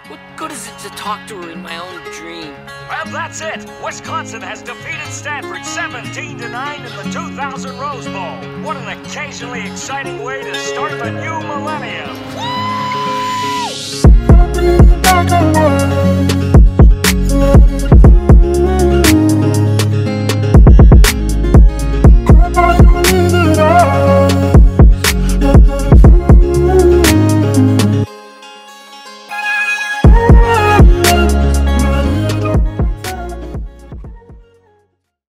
What good is it to talk to her in my own dream? Well, that's it. Wisconsin has defeated Stanford 17-9 in the 2000 Rose Bowl. What an occasionally exciting way to start the new millennium.